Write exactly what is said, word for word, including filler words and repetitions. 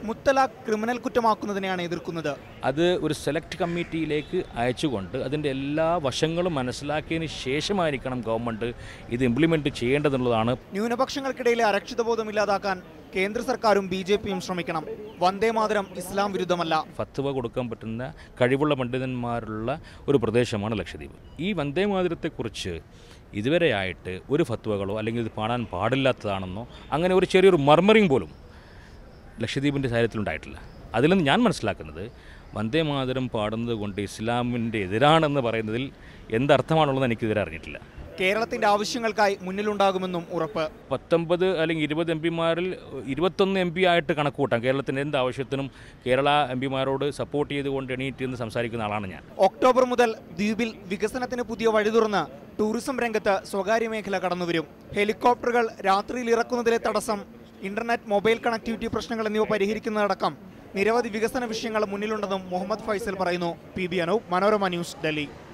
മുത്തലാഖ് criminal കുറ്റമാക്കുന്നതിനെയാണ് എതിർക്കുന്നത്. അത് ഒരു സെലക്ട് കമ്മിറ്റിയിലേക്ക് അയച്ചുകൊണ്ട് അതിൻ്റെ എല്ലാ വശങ്ങളും മനസ്സിലാക്കിയതിന് ശേഷമായിരിക്കണം ഗവൺമെൻറ് ഇത് ഇംപ്ലിമെൻറ്റ് ചെയ്യേണ്ടതെന്നുള്ളതാണ്. ന്യൂനപക്ഷങ്ങൾക്കിടയിലെ അരക്ഷിതബോധം ഇല്ലാതാക്കാൻ കേന്ദ്ര സർക്കാരും ബി ജെ പിയും ശ്രമിക്കണം. വന്ദേ മാതരം ഇസ്ലാം വിരുദ്ധമല്ല. ഫത്വ കൊടുക്കാൻ പറ്റുന്ന കഴിവുള്ള പണ്ഡിതന്മാരുള്ള ഒരു പ്രദേശമാണ് ലക്ഷദ്വീപ്. ഈ വന്ദേ മാതരത്തെക്കുറിച്ച് ഇതുവരെയായിട്ട് ഒരു ഫത്വകളോ അല്ലെങ്കിൽ ഇത് പാടാൻ പാടില്ലാത്തതാണെന്നോ അങ്ങനെ ഒരു ചെറിയൊരു മർമറിങ് പോലും ലക്ഷദ്വീപിൻ്റെ കാര്യത്തിലുണ്ടായിട്ടില്ല. അതിൽ നിന്ന് ഞാൻ മനസ്സിലാക്കുന്നത് വന്ദേ മാതരം പാടുന്നത് കൊണ്ട് ഇസ്ലാമിൻ്റെ എതിരാണെന്ന് പറയുന്നതിൽ എന്തർത്ഥമാണുള്ളത് എനിക്കിതുവരെ അറിഞ്ഞിട്ടില്ല. കേരളത്തിന്റെ ആവശ്യങ്ങൾക്കായി മുന്നിലുണ്ടാകുമെന്നും ഉറപ്പ്. പത്തൊമ്പത് അല്ലെങ്കിൽ ഇരുപത് എം പിമാരിൽ ഇരുപത്തൊന്ന് എം പി ആയിട്ട് കണക്ക് കൂട്ടാം. കേരളത്തിൻ്റെ എന്ത് ആവശ്യത്തിനും കേരള എം പിമാരോട് സപ്പോർട്ട് ചെയ്തുകൊണ്ട് എണീറ്റ് എന്ന് സംസാരിക്കുന്ന ആളാണ് ഞാൻ. ഒക്ടോബർ മുതൽ ദ്വീപിൽ വികസനത്തിന് പുതിയ വഴി തുറന്ന് ടൂറിസം രംഗത്ത് സ്വകാര്യ മേഖല കടന്നുവരും. ഹെലികോപ്റ്ററുകൾ രാത്രിയിൽ ഇറക്കുന്നതിലെ തടസ്സം, ഇന്റർനെറ്റ് മൊബൈൽ കണക്ടിവിറ്റി പ്രശ്നങ്ങൾ എന്നിവ പരിഹരിക്കുന്നതടക്കം നിരവധി വികസന വിഷയങ്ങൾ മുന്നിലുണ്ടെന്നും മുഹമ്മദ് ഫൈസൽ പറയുന്നു. P B Anoop, Manorama news, Delhi.